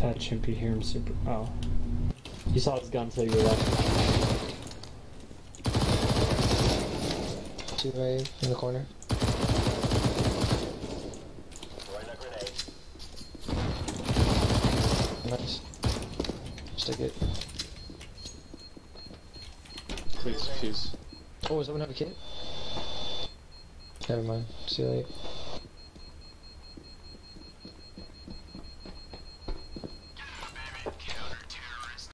That Chimpy hear him super. Oh. You saw his gun to your left. 2A in the corner. Nice. Stick it. Please, fuse. Oh, does someone have a kit? Never mind. See you later.